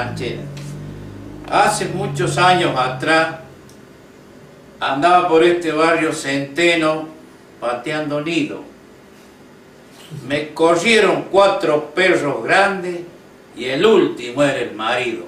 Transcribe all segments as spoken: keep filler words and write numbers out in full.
ranchera. Hace muchos años atrás andaba por este barrio Centeno pateando nido. Me corrieron cuatro perros grandes y el último era el marido.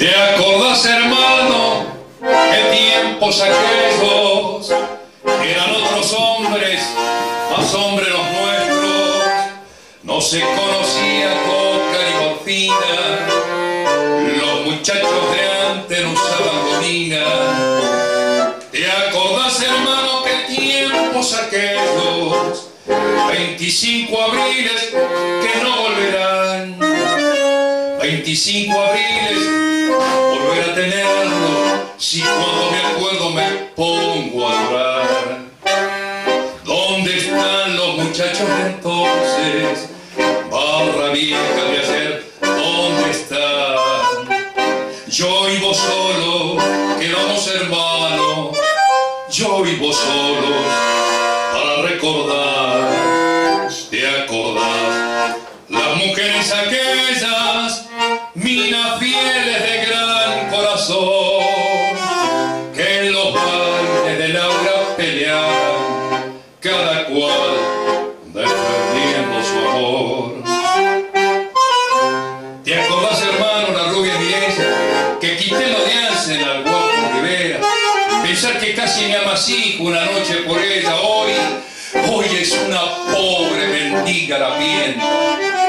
¿Te acordás, hermano, qué tiempos aquellos? Eran otros hombres, más hombres los nuestros. No se conocía coca ni morfina. Los muchachos de antes no usaban gomina. ¿Te acordás, hermano, qué tiempos aquellos? veinticinco abriles que no volverán. veinticinco abriles, volver a tenerlo, si cuando me acuerdo me pongo a llorar. ¿Dónde están los muchachos de entonces? Barra vieja de ayer, ¿dónde están? Yo y vos solo, quedamos hermanos, yo y vos solos, para recordar. ¿Te acordás? Las mujeres aquellas, minas fieles de gran corazón, que en los bailes de Laura peleaban, cada cual defendiendo su amor. ¿Te acordás, hermano, la rubia Mirella, que quité lo de Ansel al guapo Rivera? Pensar que casi me amasijo una noche por ella, hoy, hoy es una pobre mendiga la piel.